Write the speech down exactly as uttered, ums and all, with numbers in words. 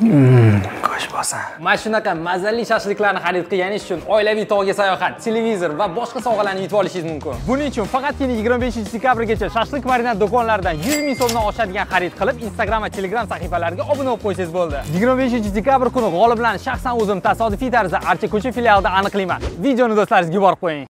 Go'sht bosa. Mana shunaqa mazali shashliklarni xarid qilganingiz uchun oilaviy tog'ga sayohat, televizor va boshqa sovg'alarni yutib olishingiz mumkin. Buning uchun faqatgina yigirma beshinchi dekabrgacha shashlik marinad do'konlaridan yuz ming so'mdan oshadigan xarid qilib, Instagram va Telegram sahifalariga obuna bo'lib qo'ysangiz bo'ldi. yigirma beshinchi dekabr kuni g'oliblarni shaxsan o'zim tasodifiy tarzda Archa ko'cha filialida aniqlayman. Videoni do'stlaringizga yuborib qo'ying.